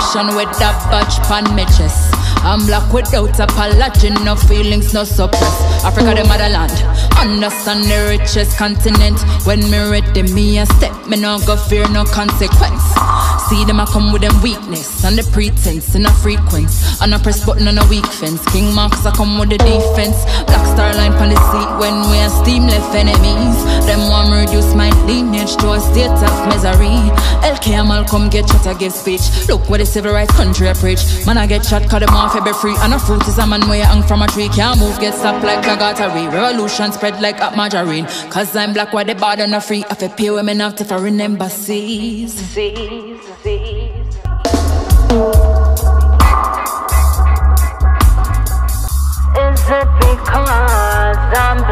revolution with that badge pan me chest. I'm black without apology, no feelings, no suppress. Africa the motherland, understand the richest continent. When me ready, me a step, me no go fear no consequence. See them a come with them weakness and the pretense in a frequency. And a press button on a weak fence. King Marks a come with the defense. Black star line on the seat when we a steam left enemies. Them want me reduce my lineage to a state of misery. LK Malcolm get shot, I give speech. Look what the civil rights country I preach. Man I get shot, cut them off, every free. And a fruit is a man where you hang from a tree. Can't move, get stopped like a gattery. Revolution spread like a margarine. Cause I'm black, why they bad and a free. I feel pay women out if I remember seas. Is it because I'm